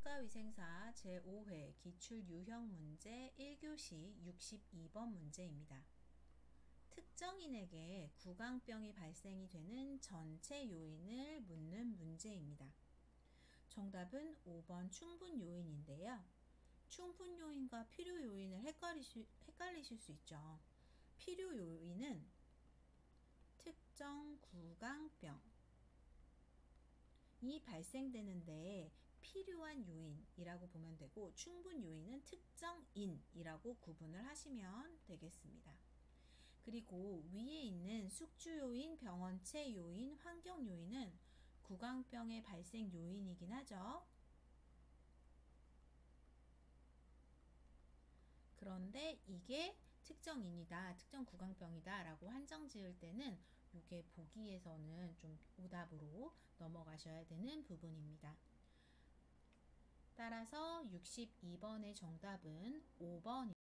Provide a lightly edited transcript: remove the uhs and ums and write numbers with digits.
국가위생사 제5회 기출유형문제 1교시 62번 문제입니다. 특정인에게 구강병이 발생이 되는 전체 요인을 묻는 문제입니다. 정답은 5번 충분요인인데요. 충분요인과 필요요인을 헷갈리실 수 있죠. 필요요인은 특정 구강병이 발생되는데 필요한 요인이라고 보면 되고, 충분 요인은 특정인이라고 구분을 하시면 되겠습니다. 그리고 위에 있는 숙주 요인, 병원체 요인, 환경 요인은 구강병의 발생 요인이긴 하죠. 그런데 이게 특정인이다, 특정 구강병이다 라고 한정 지을 때는 이게 보기에서는 좀 오답으로 넘어가셔야 되는 부분입니다. 따라서 62번의 정답은 5번